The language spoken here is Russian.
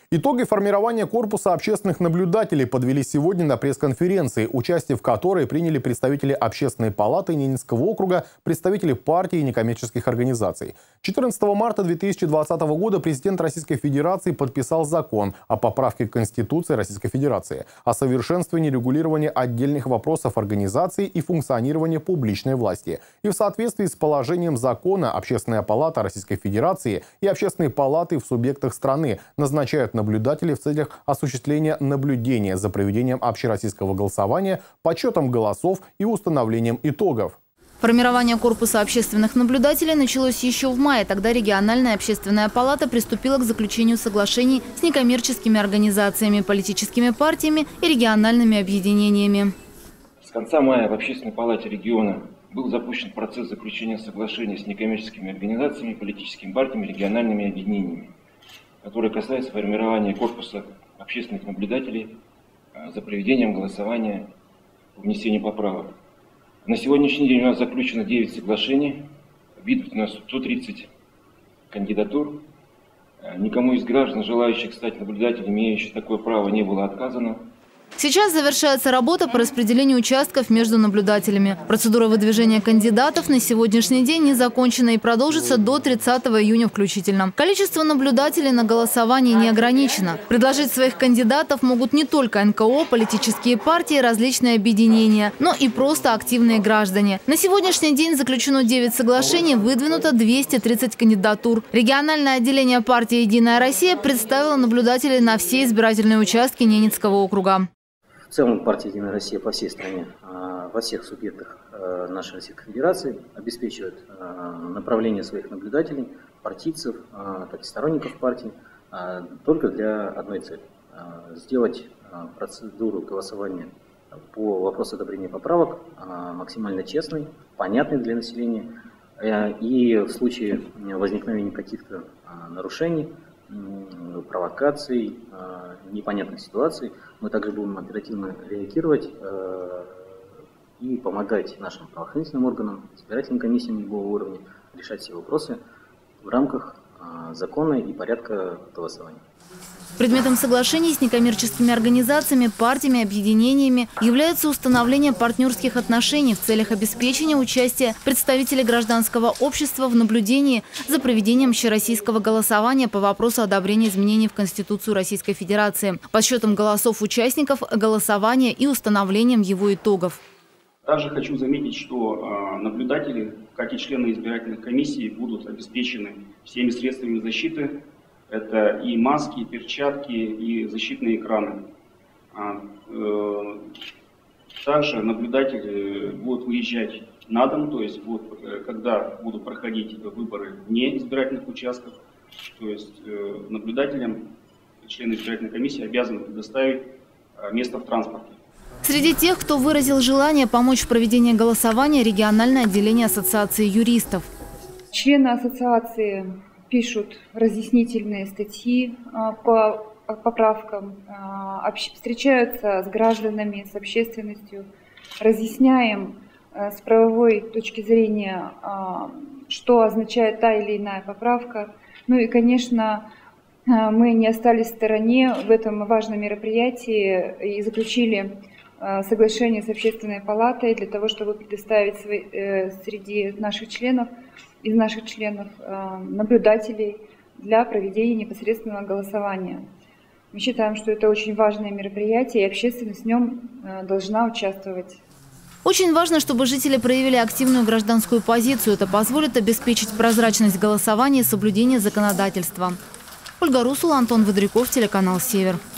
Итоги формирования корпуса общественных наблюдателей подвели сегодня на пресс-конференции, участие в которой приняли представители Общественной палаты Ненецкого округа, представители партий и некоммерческих организаций. 14 марта 2020 года президент Российской Федерации подписал закон о поправке к Конституции Российской Федерации, о совершенствовании регулирования отдельных вопросов организации и функционирования публичной власти. И в соответствии с положением закона Общественная палата Российской Федерации и Общественные палаты в субъектах страны назначают наблюдателей в целях осуществления наблюдения за проведением общероссийского голосования, подсчетом голосов и установлением итогов. Формирование корпуса общественных наблюдателей началось еще в мае. Тогда региональная общественная палата приступила к заключению соглашений с некоммерческими организациями, политическими партиями и региональными объединениями. С конца мая в Общественной палате региона был запущен процесс заключения соглашений с некоммерческими организациями, политическими партиями, региональными объединениями, который касается формирования корпуса общественных наблюдателей за проведением голосования по внесению поправок. На сегодняшний день у нас заключено 9 соглашений, выдвинуто 130 кандидатур. Никому из граждан, желающих стать наблюдателем, имеющих такое право, не было отказано. Сейчас завершается работа по распределению участков между наблюдателями. Процедура выдвижения кандидатов на сегодняшний день не закончена и продолжится до 30 июня включительно. Количество наблюдателей на голосовании не ограничено. Предложить своих кандидатов могут не только НКО, политические партии, различные объединения, но и просто активные граждане. На сегодняшний день заключено 9 соглашений, выдвинуто 230 кандидатур. Региональное отделение партии «Единая Россия» представило наблюдателей на все избирательные участки Ненецкого округа. В целом партия «Единая Россия» по всей стране, во всех субъектах нашей Российской Федерации обеспечивает направление своих наблюдателей, партийцев, так и сторонников партии, только для одной цели – сделать процедуру голосования по вопросу одобрения поправок максимально честной, понятной для населения. И в случае возникновения каких-то нарушений, провокаций, непонятных ситуаций, мы также будем оперативно реагировать и помогать нашим правоохранительным органам, избирательным комиссиям любого уровня решать все вопросы в рамках закона и порядка голосования. Предметом соглашений с некоммерческими организациями, партиями, объединениями является установление партнерских отношений в целях обеспечения участия представителей гражданского общества в наблюдении за проведением общероссийского голосования по вопросу одобрения изменений в Конституцию Российской Федерации, подсчетом голосов участников голосования и установлением его итогов. Также хочу заметить, что наблюдатели, как и члены избирательных комиссий, будут обеспечены всеми средствами защиты. Это и маски, и перчатки, и защитные экраны. Также наблюдатели будут выезжать на дом, то есть когда будут проходить выборы вне избирательных участков, то есть наблюдателям, члены избирательной комиссии обязаны предоставить место в транспорте. Среди тех, кто выразил желание помочь в проведении голосования, региональное отделение Ассоциации юристов. Члены ассоциации пишут разъяснительные статьи по поправкам, встречаются с гражданами, с общественностью, разъясняем с правовой точки зрения, что означает та или иная поправка. Ну и, конечно, мы не остались в стороне в этом важном мероприятии и заключили соглашение с Общественной палатой для того, чтобы предоставить среди наших членов, наблюдателей для проведения непосредственного голосования. Мы считаем, что это очень важное мероприятие, и общественность в нем должна участвовать. Очень важно, чтобы жители проявили активную гражданскую позицию. Это позволит обеспечить прозрачность голосования и соблюдение законодательства. Ольга Русула, Антон Водряков, телеканал «Север».